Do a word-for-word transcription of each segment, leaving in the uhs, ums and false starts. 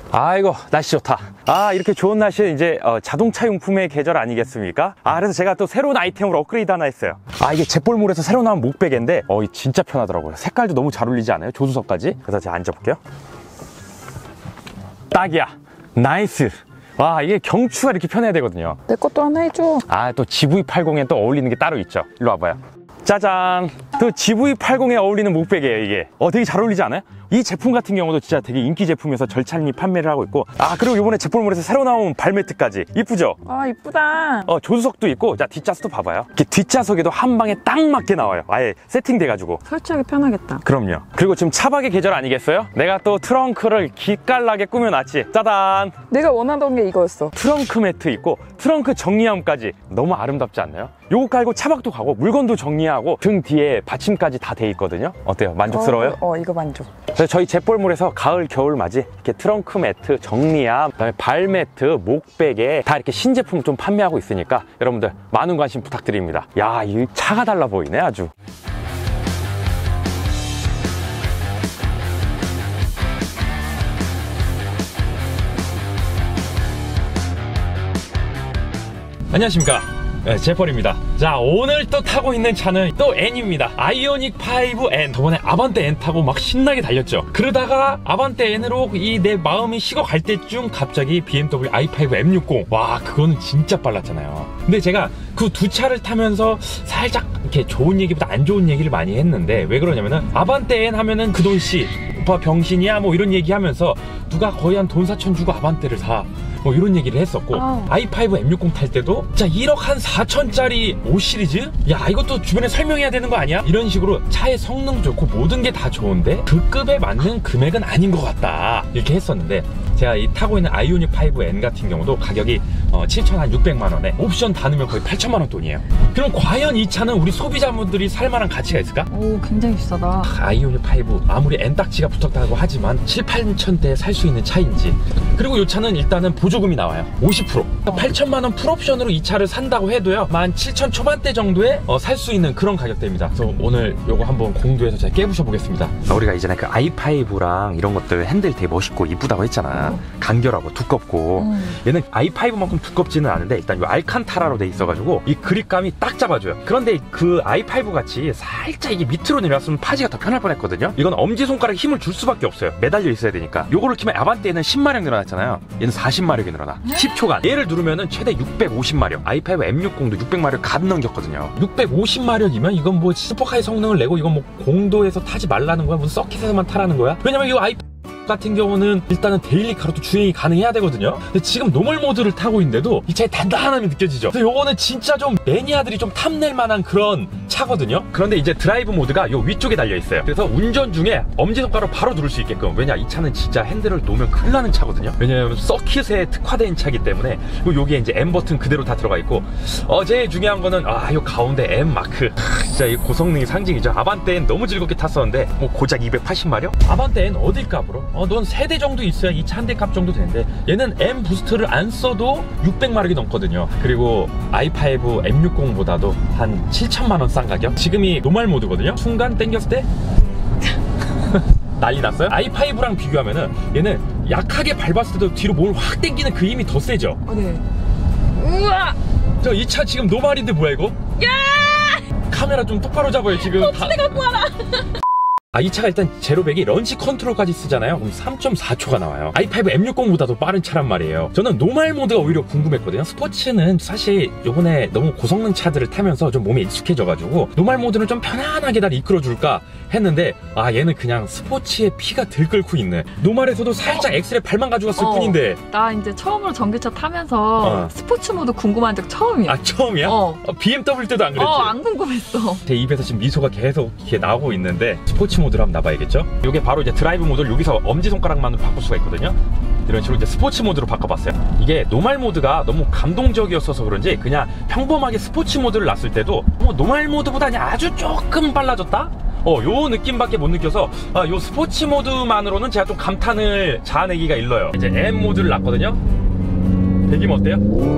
아이고 날씨 좋다. 아 이렇게 좋은 날씨에 이제 어, 자동차 용품의 계절 아니겠습니까? 아 그래서 제가 또 새로운 아이템으로 업그레이드 하나 했어요. 아 이게 잿볼몰에서 새로 나온 목베개인데 어 진짜 편하더라고요. 색깔도 너무 잘 어울리지 않아요? 조수석까지. 그래서 제가 앉아볼게요. 딱이야. 나이스. 와 이게 경추가 이렇게 편해야 되거든요. 내 것도 하나 해줘. 아 또 지브이 팔십에 또 어울리는 게 따로 있죠. 일로 와봐요. 짜잔. 또 지브이 팔십에 어울리는 목베개예요 이게. 어 되게 잘 어울리지 않아요? 이 제품 같은 경우도 진짜 되게 인기 제품이어서 절찬리 판매를 하고 있고, 아 그리고 이번에 잿볼몰에서 새로 나온 발매트까지 이쁘죠? 아 이쁘다. 어 조수석도 있고, 자 뒷좌석도 봐봐요. 이렇게 뒷좌석에도 한 방에 딱 맞게 나와요. 아예 세팅돼가지고 설치하기 편하겠다. 그럼요. 그리고 지금 차박의 계절 아니겠어요? 내가 또 트렁크를 기깔나게 꾸며놨지. 짜잔. 내가 원하던 게 이거였어. 트렁크 매트 있고 트렁크 정리함까지. 너무 아름답지 않나요? 요거 깔고 차박도 가고 물건도 정리하고 등 뒤에 받침까지 다 돼 있거든요. 어때요? 만족스러워요? 어, 어 이거 만족. 그래서 저희 잿볼몰에서 가을 겨울 맞이 이렇게 트렁크 매트, 정리함, 그다음에 발 매트, 목베개 다 이렇게 신제품 좀 판매하고 있으니까 여러분들 많은 관심 부탁드립니다. 야, 이 차가 달라 보이네 아주. 안녕하십니까, 네, 제펄입니다. 자, 오늘 또 타고 있는 차는 또 N입니다. 아이오닉 파이브 N. 저번에 아반떼 N 타고 막 신나게 달렸죠. 그러다가 아반떼 N으로 이 내 마음이 식어갈 때쯤 갑자기 비엠더블유 아이 파이브 엠 육십. 와, 그거는 진짜 빨랐잖아요. 근데 제가 그 두 차를 타면서 살짝 이렇게 좋은 얘기보다 안 좋은 얘기를 많이 했는데, 왜 그러냐면은 아반떼 N 하면은 그 돈씨 오빠 병신이야 뭐 이런 얘기 하면서 누가 거의 한 돈 사천 주고 아반떼를 사 뭐 이런 얘기를 했었고, 아. 아이 파이브 엠 육십 탈 때도 자 일억 한 사천짜리 오 시리즈? 야 이것도 주변에 설명해야 되는 거 아니야? 이런 식으로 차의 성능 좋고 모든 게 다 좋은데 그 급에 맞는 금액은 아닌 것 같다 이렇게 했었는데, 제가 이 타고 있는 아이오닉 파이브 엔 같은 경우도 가격이 어, 칠천육백만 원에 옵션 다 넣으면 거의 팔천만 원 돈이에요. 그럼 과연 이 차는 우리 소비자분들이 살만한 가치가 있을까? 오 굉장히 비싸다. 아이오닉 파이브 아무리 N딱지가 붙었다고 하지만 칠, 팔천대에 살 수 있는 차인지. 그리고 이 차는 일단은 보조금이 나와요. 오십 퍼센트. 어. 팔천만 원 풀옵션으로 이 차를 산다고 해도요 만 칠천 초반대 정도에 어, 살 수 있는 그런 가격대입니다. 그래서 오늘 요거 한번 공도에서 제가 깨부셔 보겠습니다. 우리가 이전에 그 아이 파이브랑 이런 것들 핸들 되게 멋있고 이쁘다고 했잖아. 음. 간결하고 두껍고. 음. 얘는 아이 파이브만큼 두껍지는 않은데 일단 요 알칸타라로 돼 있어가지고 이 그립감이 딱 잡아줘요. 그런데 그 아이 파이브 같이 살짝 이게 밑으로 내려왔으면 파지가 더 편할 뻔했거든요. 이건 엄지손가락에 힘을 줄 수밖에 없어요. 매달려 있어야 되니까. 요거를 키면 아반떼는 십마력 늘어났잖아요. 얘는 사십마력이 늘어나. 십 초간. 얘를 누르면은 최대 육백오십마력. 아이 파이브 엠 육십도 육백마력 갓 넘겼거든요. 육백오십마력이면 이건 뭐 슈퍼카의 성능을 내고 이건 뭐 공도에서 타지 말라는 거야? 무슨 서킷에서만 타라는 거야? 왜냐면 이 아이 같은 경우는 일단은 데일리 카로도 주행이 가능해야 되거든요. 근데 지금 노멀 모드를 타고 있는데도 이 차의 단단함이 느껴지죠. 그래서 요거는 진짜 좀 매니아들이 좀 탐낼 만한 그런 차거든요. 그런데 이제 드라이브 모드가 요 위쪽에 달려 있어요. 그래서 운전 중에 엄지손가락으로 바로 누를 수 있게끔. 왜냐, 이 차는 진짜 핸들을 놓으면 큰일 나는 차거든요. 왜냐면 서킷에 특화된 차기 때문에. 그리고 요게 이제 M 버튼 그대로 다 들어가 있고, 어 제일 중요한 거는 아 요 가운데 M 마크. 진짜 이 고성능이 상징이죠. 아반떼는 너무 즐겁게 탔었는데 뭐 고작 이백팔십마력? 아반떼는 어딜 값으로? 어, 넌 세 대 정도 있어야 이 차 한 대 값 정도 되는데 얘는 M 부스트를 안 써도 육백마력이 넘거든요. 그리고 아이 파이브 엠 육십보다도 한 칠천만 원 싼 가격? 지금이 노멀 모드거든요. 순간 땡겼을 때 난리 났어요? 아이 파이브랑 비교하면은 얘는 약하게 밟았을 때도 뒤로 뭘 확 당기는 그 힘이 더 세죠? 어, 네. 우와! 저 이 차 지금 노말인데 뭐야 이거? 야! 카메라 좀 똑바로 잡아요 지금. 어, 다... 갖고 와라! 아, 이 차가 일단 제로백이 런치 컨트롤까지 쓰잖아요. 그럼 삼 점 사 초가 나와요. 아이 파이브 엠 육십보다도 빠른 차란 말이에요. 저는 노멀 모드가 오히려 궁금했거든요. 스포츠는 사실 요번에 너무 고성능 차들을 타면서 좀 몸에 익숙해져가지고 노멀 모드는 좀 편안하게 날 이끌어줄까 했는데, 아 얘는 그냥 스포츠에 피가 들끓고 있네. 노멀에서도 살짝 어. 엑셀에 발만 가져갔을 어. 뿐인데. 나 이제 처음으로 전기차 타면서 어. 스포츠 모드 궁금한 적 처음이야. 아 처음이야? 어. 어, 비엠더블유 때도 안 그랬지? 어, 안 궁금했어. 제 입에서 지금 미소가 계속 이렇게 나오고 있는데, 스포츠 모드로 한번 나봐야겠죠? 이게 바로 이제 드라이브 모드를 여기서 엄지손가락만으로 바꿀 수가 있거든요. 이런 식으로 이제 스포츠 모드로 바꿔봤어요. 이게 노멀 모드가 너무 감동적이었어서 그런지 그냥 평범하게 스포츠 모드를 놨을 때도 뭐 노멀 모드보다 아주 조금 빨라졌다? 어, 요 느낌밖에 못 느껴서 아, 요 스포츠 모드만으로는 제가 좀 감탄을 자아내기가 일러요. 이제 M 모드를 놨거든요. 배기음 어때요?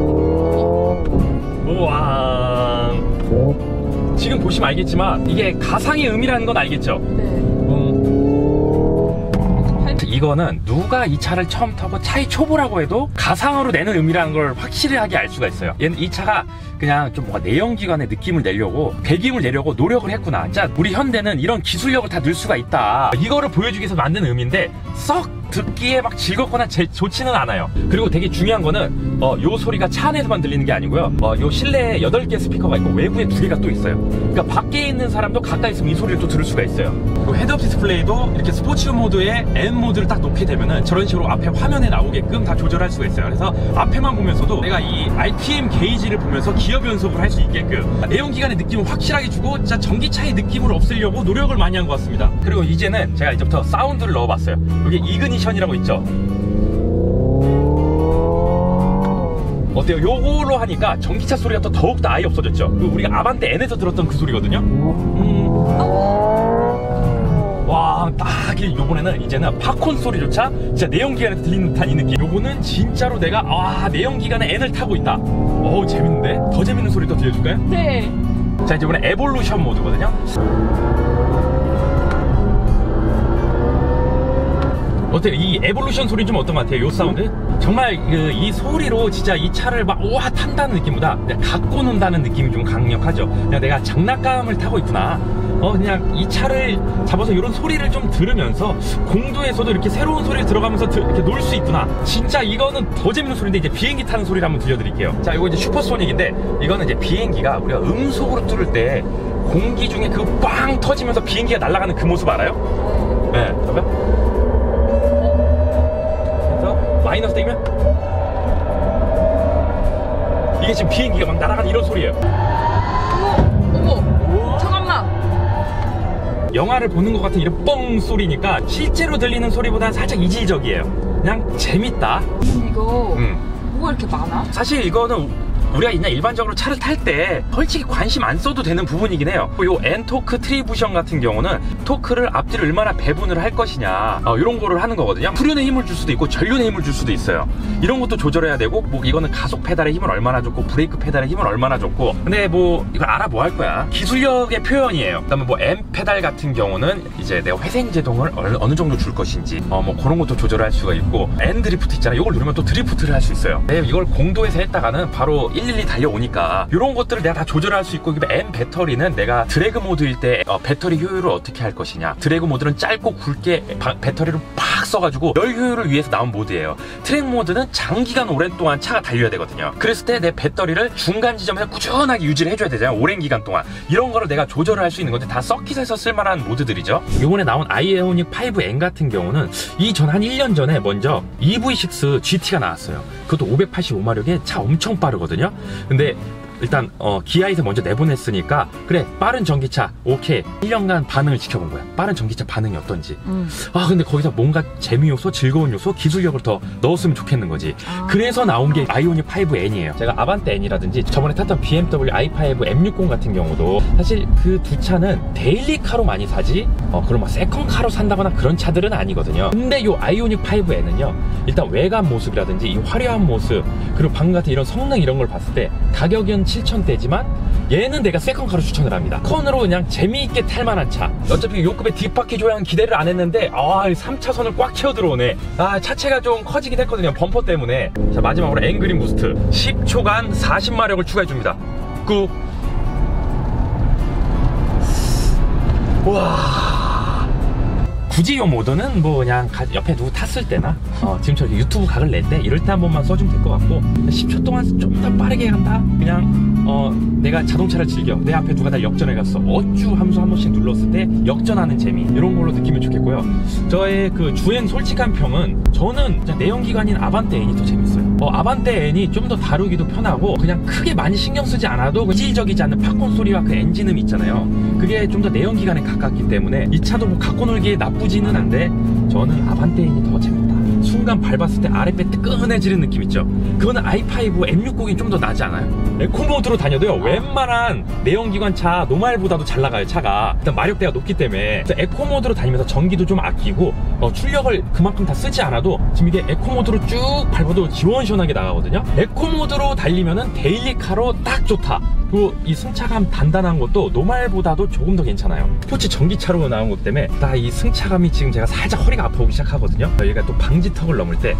우와. 지금 보시면 알겠지만 이게 가상의 음이라는 건 알겠죠? 네. 음. 이거는 누가 이 차를 처음 타고 차의 초보라고 해도 가상으로 내는 의미라는 걸 확실하게 알 수가 있어요. 얘는 이 차가 그냥 좀 뭔가 내연기관의 느낌을 내려고 배김을 내려고 노력을 했구나. 진짜 우리 현대는 이런 기술력을 다 넣을 수가 있다. 이거를 보여주기 위해서 만든 의미인데 썩 듣기에 막 즐겁거나 제, 좋지는 않아요. 그리고 되게 중요한 거는 어, 요 소리가 차 안에서만 들리는 게 아니고요. 어, 요 실내에 여덟 개 스피커가 있고 외부에 두 개가 또 있어요. 그러니까 밖에 있는 사람도 가까이 있으면 이 소리를 또 들을 수가 있어요. 그리고 헤드업 디스플레이도 이렇게 스포츠 모드에 N 모드를 딱 놓게 되면은 저런 식으로 앞에 화면에 나오게끔 다 조절할 수가 있어요. 그래서 앞에만 보면서도 내가 이 알피엠 게이지를 보면서 기어 변속을 할 수 있게끔 내연기관의 느낌을 확실하게 주고 진짜 전기차의 느낌을 없애려고 노력을 많이 한 것 같습니다. 그리고 이제는 제가 이제부터 사운드를 넣어봤어요. 여기 이그니션이라고 있죠. 어때요? 요걸로 하니까 전기차 소리가 또 더욱더 아예 없어졌죠. 우리가 아반떼 N에서 들었던 그 소리거든요. 음. 와, 딱 요번에는 이제는 팝콘 소리조차 진짜 내연기관에서 들리는 듯한 이 느낌. 요거는 진짜로 내가 아 내연기관의 N을 타고 있다. 어우 재밌는데? 더 재밌는 소리 또 들려줄까요? 네. 자, 이제 이번에 에볼루션 모드거든요. 어때요? 이 에볼루션 소리 좀 어떤 것 같아요? 요 사운드? 정말 그, 이 소리로 진짜 이 차를 막 우와 탄다는 느낌보다 그냥 갖고 논다는 느낌이 좀 강력하죠. 그냥 내가 장난감을 타고 있구나. 어 그냥 이 차를 잡아서 이런 소리를 좀 들으면서 공도에서도 이렇게 새로운 소리를 들어가면서 드, 이렇게 놀 수 있구나. 진짜 이거는 더 재밌는 소리인데 이제 비행기 타는 소리를 한번 들려드릴게요. 자, 이거 이제 슈퍼소닉인데 이거는 이제 비행기가 우리가 음속으로 뚫을 때 공기 중에 그 빵 터지면서 비행기가 날아가는 그 모습 알아요? 네, 잠깐. 그래서 마이너스 되면 이게 지금 비행기가 막 날아가는 이런 소리예요. 어머, 어머, 잠깐만. 영화를 보는 것 같은 이런 뻥 소리니까 실제로 들리는 소리보다는 살짝 이질적이에요. 그냥 재밌다. 음, 이거 음. 뭐가 이렇게 많아? 사실 이거는 우리가 그냥 일반적으로 차를 탈 때 솔직히 관심 안 써도 되는 부분이긴 해요. 요 N토크 트리부션 같은 경우는 토크를 앞뒤로 얼마나 배분을 할 것이냐 어, 이런 거를 하는 거거든요. 후륜에 힘을 줄 수도 있고 전륜에 힘을 줄 수도 있어요. 이런 것도 조절해야 되고 뭐 이거는 가속 페달에 힘을 얼마나 줬고 브레이크 페달에 힘을 얼마나 줬고 근데 뭐 이걸 알아 뭐 할 거야. 기술력의 표현이에요. 그다음에 뭐 M 페달 같은 경우는 이제 내가 회생 제동을 어느 정도 줄 것인지 어, 뭐 그런 것도 조절할 수가 있고 N 드리프트 있잖아요. 이걸 누르면 또 드리프트를 할 수 있어요. 네, 이걸 공도에서 했다가는 바로 일일이 달려오니까 이런 것들을 내가 다 조절할 수 있고 M 배터리는 내가 드래그 모드일 때 어, 배터리 효율을 어떻게 할 것이냐. 드래그 모드는 짧고 굵게 바, 배터리를 팍 써가지고 열 효율을 위해서 나온 모드예요. 트랙 모드는 장기간 오랜동안 차가 달려야 되거든요. 그랬을 때 내 배터리를 중간 지점에서 꾸준하게 유지를 해줘야 되잖아요. 오랜 기간 동안. 이런 거를 내가 조절을 할 수 있는 건데 다 서킷에서 쓸만한 모드들이죠. 이번에 나온 아이오닉 파이브 엔 같은 경우는 이 전 한 일 년 전에 먼저 이브이 식스 지티가 나왔어요. 그것도 오백팔십오 마력에 차 엄청 빠르거든요. 근데 일단 어, 기아에서 먼저 내보냈으니까 그래 빠른 전기차 오케이 일 년간 반응을 지켜본 거야. 빠른 전기차 반응이 어떤지. 음. 아 근데 거기서 뭔가 재미 요소, 즐거운 요소, 기술력을 더 넣었으면 좋겠는 거지. 아. 그래서 나온 게 아이오닉 파이브 엔이에요. 제가 아반떼 N이라든지 저번에 탔던 비엠더블유 아이 파이브 엠 육십 같은 경우도 사실 그 두 차는 데일리카로 많이 사지 어, 그런 막 세컨카로 산다거나 그런 차들은 아니거든요. 근데 요 아이오닉 파이브 엔은요 일단 외관 모습이라든지 이 화려한 모습 그리고 방금 같은 이런 성능 이런 걸 봤을 때 가격은 칠천대지만 얘는 내가 세컨카로 추천을 합니다. 컨으로 그냥 재미있게 탈만한 차. 어차피 요급의 뒷바퀴 조향은 기대를 안 했는데 아 삼 차선을 꽉 채워 들어오네. 아 차체가 좀 커지긴 했거든요. 범퍼 때문에. 자 마지막으로 앵그린 부스트 십 초간 사십 마력을 추가해줍니다. 꾹. 와 굳이 이 모드는 뭐 그냥 옆에 누구 탔을 때나 어, 지금처럼 유튜브 각을 낼 때 이럴 때 한 번만 써주면 될 것 같고 십 초 동안 좀 더 빠르게 간다? 그냥 어, 내가 자동차를 즐겨 내 앞에 누가 날 역전해 갔어 어쭈 함수 한 번씩 눌렀을 때 역전하는 재미 이런 걸로 느끼면 좋겠고요. 저의 그 주행 솔직한 평은 저는 내연기관인 아반떼 N이 더 재밌어요. 어, 아반떼 N이 좀 더 다루기도 편하고 그냥 크게 많이 신경 쓰지 않아도 이질적이지 않는 팝콘 소리와 그 엔진음 있잖아요. 그게 좀 더 내연기관에 가깝기 때문에 이 차도 뭐 갖고 놀기에 나쁘지는 않은데 저는 아반떼 N이 더 재밌다. 순간 밟았을 때 아랫배 뜨끈해지는 느낌 있죠. 그거는 아이 파이브 엠 육십이 좀 더 나지 않아요? 에코모드로 다녀도요 웬만한 내연기관 차 노말보다도 잘 나가요. 차가 일단 마력대가 높기 때문에. 그래서 에코모드로 다니면서 전기도 좀 아끼고 어, 출력을 그만큼 다 쓰지 않아도 지금 이게 에코모드로 쭉 밟아도 시원시원하게 나가거든요. 에코모드로 달리면은 데일리카로 딱 좋다. 그리고 이 승차감 단단한 것도 노말보다도 조금 더 괜찮아요. 스포츠 전기차로 나온 것 때문에 나 이 승차감이 지금 제가 살짝 허리가 아파오기 시작하거든요. 얘가 또 방지턱을 넘을 때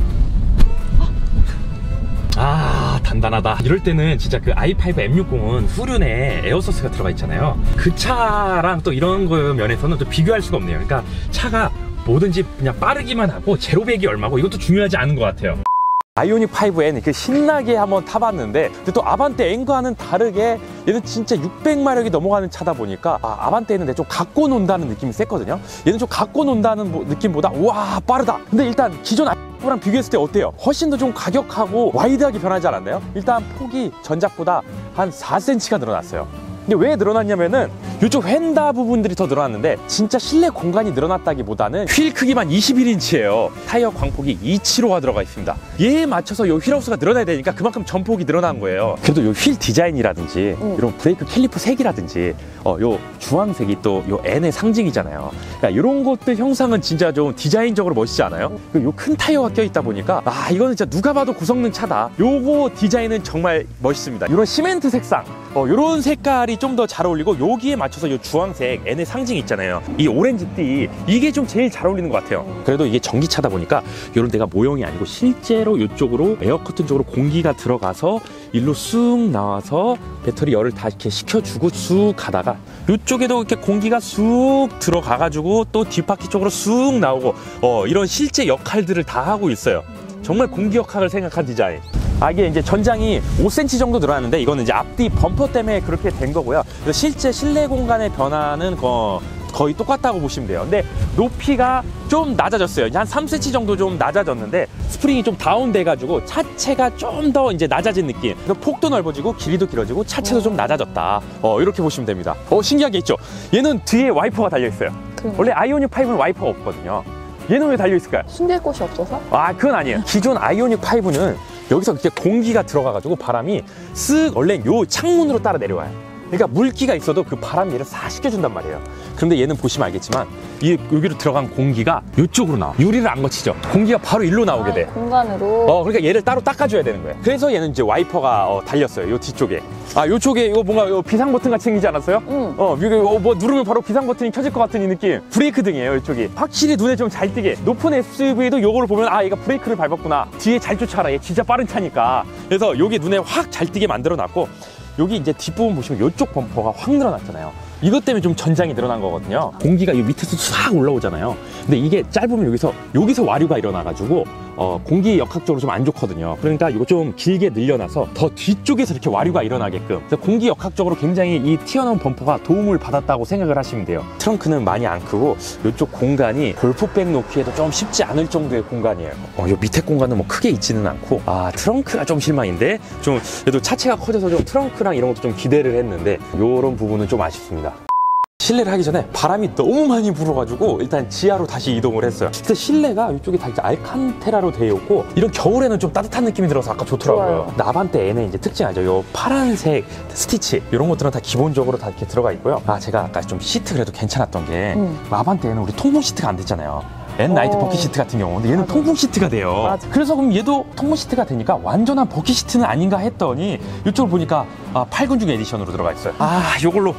아 단단하다. 이럴 때는 진짜 그 아이 파이브 엠 육십은 후륜에 에어서스가 들어가 있잖아요. 그 차랑 또 이런 거 면에서는 또 비교할 수가 없네요. 그러니까 차가 뭐든지 그냥 빠르기만 하고 제로백이 얼마고 이것도 중요하지 않은 것 같아요. 아이오닉 파이브 엔 이렇게 신나게 한번 타봤는데 근데 또 아반떼 N과는 다르게 얘는 진짜 육백 마력이 넘어가는 차다 보니까 아, 아반떼는 좀 갖고 논다는 느낌이 셌거든요. 얘는 좀 갖고 논다는 느낌보다 와 빠르다. 근데 일단 기존 랑 비교했을 때 어때요? 훨씬 더 좀 가격하고 와이드하게 변하지 않았나요? 일단 폭이 전작보다 한 사 센티미터가 늘어났어요. 근데 왜 늘어났냐면은 이쪽 휀다 부분들이 더 늘어났는데 진짜 실내 공간이 늘어났다기보다는 휠 크기만 이십일 인치예요. 타이어 광폭이 이십칠호가 들어가 있습니다. 얘에 맞춰서 이 휠하우스가 늘어나야 되니까 그만큼 전폭이 늘어난 거예요. 그래도 이 휠 디자인이라든지 응. 이런 브레이크 캘리퍼 색이라든지 어, 요 주황색이 또 요 N의 상징이잖아요. 그러니까 이런 것들 형상은 진짜 좀 디자인적으로 멋있지 않아요? 요 큰 타이어가 껴있다 보니까 아 이거는 진짜 누가 봐도 고성능 차다. 요거 디자인은 정말 멋있습니다. 이런 시멘트 색상 어, 요런 색깔이 좀 더 잘 어울리고 여기에 맞춰서 요 주황색 N의 상징 있잖아요. 이 오렌지띠 이게 좀 제일 잘 어울리는 것 같아요. 그래도 이게 전기차다 보니까 요런 데가 모형이 아니고 실제로 이쪽으로 에어커튼 쪽으로 공기가 들어가서 일로 쑥 나와서 배터리 열을 다 이렇게 식혀주고 쑥 가다가 이쪽에도 이렇게 공기가 쑥 들어가가지고 또 뒷바퀴 쪽으로 쑥 나오고 어, 이런 실제 역할들을 다 하고 있어요. 정말 공기 역학을 생각한 디자인. 아 이게 이제 전장이 오 센티미터 정도 늘어났는데 이거는 이제 앞뒤 범퍼 때문에 그렇게 된 거고요. 그래서 실제 실내 공간의 변화는 거, 거의 똑같다고 보시면 돼요. 근데 높이가 좀 낮아졌어요. 한 삼 센티미터 정도 좀 낮아졌는데 스프링이 좀 다운돼 가지고 차체가 좀 더 이제 낮아진 느낌. 그래서 폭도 넓어지고 길이도 길어지고 차체도 좀 낮아졌다. 어 이렇게 보시면 됩니다. 어 신기한 게 있죠. 얘는 뒤에 와이퍼가 달려 있어요. 그래. 원래 아이오닉 파이브는 와이퍼가 없거든요. 얘는 왜 달려 있을까요? 숨길 곳이 없어서? 아 그건 아니에요. 기존 아이오닉 파이브는 여기서 이렇게 공기가 들어가가지고 바람이 쓱 원래 요 창문으로 따라 내려와요. 그러니까 물기가 있어도 그 바람이 얘를 싹 식혀준단 말이에요. 그런데 얘는 보시면 알겠지만 이 여기로 들어간 공기가 이쪽으로 나와. 유리를 안 거치죠. 공기가 바로 일로 나오게 돼. 아, 공간으로. 어 그러니까 얘를 따로 닦아줘야 되는 거예요. 그래서 얘는 이제 와이퍼가 어, 달렸어요. 요 뒤쪽에. 아 요쪽에 이거 뭔가 요 비상 버튼 같이 생기지 않았어요? 응. 어 이게 어, 뭐 누르면 바로 비상 버튼이 켜질 것 같은 이 느낌. 브레이크 등이에요. 이쪽이 확실히 눈에 좀 잘 띄게. 높은 에스유브이도 요거를 보면 아 얘가 브레이크를 밟았구나. 뒤에 잘 쫓아가라. 얘 진짜 빠른 차니까. 그래서 요게 눈에 확 잘 띄게 만들어 놨고 여기 이제 뒷부분 보시면 요쪽 범퍼가 확 늘어났잖아요. 이것 때문에 좀 전장이 늘어난 거거든요. 공기가 이 밑에서 싹 올라오잖아요. 근데 이게 짧으면 여기서 여기서 와류가 일어나가지고 어, 공기 역학적으로 좀 안 좋거든요. 그러니까 이거 좀 길게 늘려놔서 더 뒤쪽에서 이렇게 와류가 일어나게끔. 그래서 공기 역학적으로 굉장히 이 튀어나온 범퍼가 도움을 받았다고 생각을 하시면 돼요. 트렁크는 많이 안 크고 이쪽 공간이 골프백 놓기에도 좀 쉽지 않을 정도의 공간이에요. 어, 이 밑에 공간은 뭐 크게 있지는 않고 아 트렁크가 좀 실망인데 좀 그래도 차체가 커져서 좀 트렁크랑 이런 것도 좀 기대를 했는데 이런 부분은 좀 아쉽습니다. 실내를 하기 전에 바람이 너무 많이 불어가지고 일단 지하로 다시 이동을 했어요. 진짜 실내가 이쪽이 다 이제 알칸테라로 되어 있고 이런 겨울에는 좀 따뜻한 느낌이 들어서 아까 좋더라고요. 근데 아반떼 N의 이제 특징 알죠? 요 파란색 스티치 이런 것들은 다 기본적으로 다 이렇게 들어가 있고요. 아 제가 아까 좀 시트 그래도 괜찮았던 게 음. 아반떼 N은 우리 통풍 시트가 안 됐잖아요. N 나이트 어. 버킷 시트 같은 경우 근데 얘는 맞아. 통풍 시트가 돼요. 맞아. 그래서 그럼 얘도 통풍 시트가 되니까 완전한 버킷 시트는 아닌가 했더니 이쪽을 보니까 아, 팔 근중 에디션으로 들어가 있어요. 아 요걸로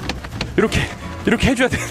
이렇게 이렇게 해줘야 돼.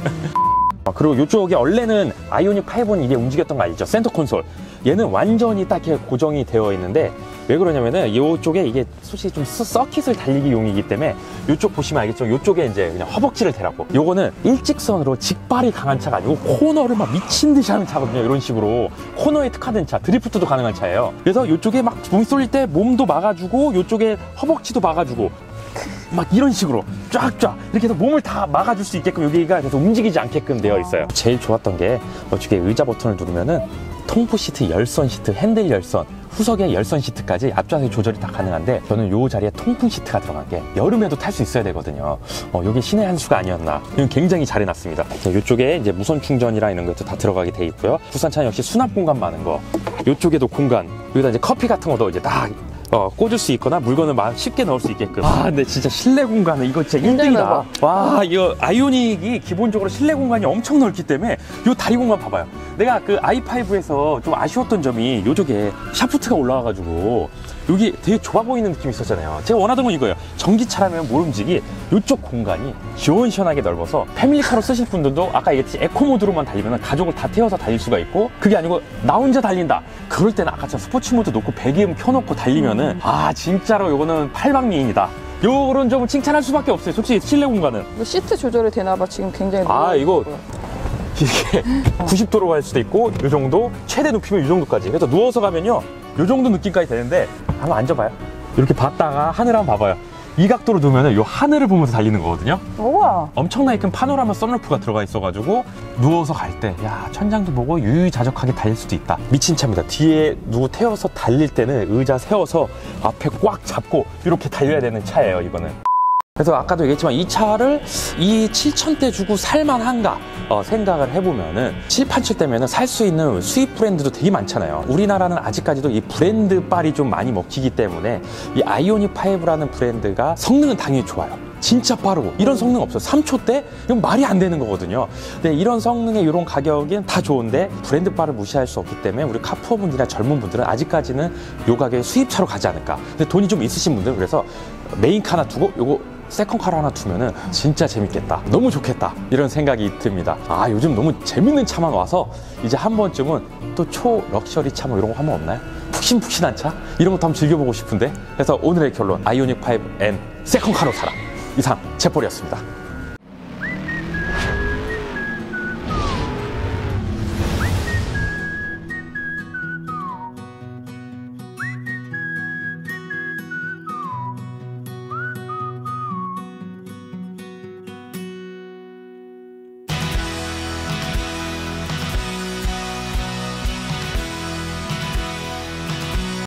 그리고 이쪽에 원래는 아이오닉 파이브는 이게 움직였던 거 알죠? 센터 콘솔. 얘는 완전히 딱 이렇게 고정이 되어 있는데 왜 그러냐면은 이쪽에 이게 솔직히 좀 서킷을 달리기 용이기 때문에 이쪽 보시면 알겠지만 이쪽에 이제 그냥 허벅지를 대라고. 요거는 일직선으로 직발이 강한 차가 아니고 코너를 막 미친 듯이 하는 차거든요. 이런 식으로 코너에 특화된 차, 드리프트도 가능한 차예요. 그래서 이쪽에 막 몸 쏠릴 때 몸도 막아주고 이쪽에 허벅지도 막아주고. 막 이런 식으로 쫙쫙 이렇게 해서 몸을 다 막아줄 수 있게끔 여기가 계속 움직이지 않게끔 되어 있어요. 제일 좋았던 게 이쪽에 의자 버튼을 누르면은 통풍 시트, 열선 시트, 핸들 열선, 후석의 열선 시트까지 앞좌석 조절이 다 가능한데 저는 요 자리에 통풍 시트가 들어간 게 여름에도 탈 수 있어야 되거든요. 어, 이게 신의 한 수가 아니었나. 이건 굉장히 잘 해놨습니다. 이쪽에 이제 무선 충전이랑 이런 것도 다 들어가게 돼 있고요. 국산차는 역시 수납 공간 많은 거. 이쪽에도 공간. 여기다 이제 커피 같은 것도 이제 딱 어, 꽂을 수 있거나 물건을 막 쉽게 넣을 수 있게끔. 아, 근데 진짜 실내 공간은 이거 진짜 일 등이다. 와, 이거 아이오닉이 기본적으로 실내 공간이 엄청 넓기 때문에 이 다리 공간 봐봐요. 내가 그 아이 파이브에서 좀 아쉬웠던 점이 요쪽에 샤프트가 올라와가지고 여기 되게 좁아 보이는 느낌이 있었잖아요. 제가 원하던 건 이거예요. 전기차라면 모름지기 이쪽 공간이 시원시원하게 넓어서 패밀리카로 쓰실 분들도 아까 얘기했듯이 에코 모드로만 달리면 가족을 다 태워서 달릴 수가 있고, 그게 아니고 나 혼자 달린다 그럴 때는 아까처럼 스포츠 모드 놓고 배기음 켜놓고 달리면은 아 진짜로 요거는 팔방미인이다. 요런 점은 칭찬할 수밖에 없어요. 솔직히 실내 공간은. 이거 시트 조절이 되나봐. 지금 굉장히 아, 이거 있고요. 이게 구십 도로 갈 수도 있고 요 정도, 최대 높이면 이 정도까지. 그래서 누워서 가면요 요 정도 느낌까지 되는데, 한번 앉아봐요. 이렇게 봤다가 하늘 한번 봐봐요. 이 각도로 두면은 요 하늘을 보면서 달리는 거거든요. 우와. 엄청나게 큰 파노라마 썬루프가 들어가 있어가지고 누워서 갈 때 야 천장도 보고 유유자적하게 달릴 수도 있다. 미친 차입니다. 뒤에 누구 태워서 달릴 때는 의자 세워서 앞에 꽉 잡고 이렇게 달려야 되는 차예요, 이거는. 그래서 아까도 얘기했지만 이 차를 이 칠천대 주고 살만한가 어, 생각을 해보면은 칠, 팔천대면은 살 수 있는 수입 브랜드도 되게 많잖아요. 우리나라는 아직까지도 이 브랜드 빨이 좀 많이 먹히기 때문에 이 아이오닉 파이브라는 브랜드가 성능은 당연히 좋아요. 진짜 빠르고 이런 성능 없어요. 삼 초대? 이건 말이 안 되는 거거든요. 근데 이런 성능에 이런 가격은 다 좋은데 브랜드 바를 무시할 수 없기 때문에 우리 카푸어분들이나 젊은 분들은 아직까지는 요 가격에 수입차로 가지 않을까. 근데 돈이 좀 있으신 분들, 그래서 메인카 하나 두고 요거 세컨카로 하나 두면은 진짜 재밌겠다, 너무 좋겠다, 이런 생각이 듭니다. 아, 요즘 너무 재밌는 차만 와서 이제 한 번쯤은 또 초 럭셔리 차 뭐 이런 거 하면 없나요? 푹신푹신한 차? 이런 것도 한번 즐겨보고 싶은데. 그래서 오늘의 결론, 아이오닉 파이브 엔 세컨카로 사라. 이상 제폴이었습니다.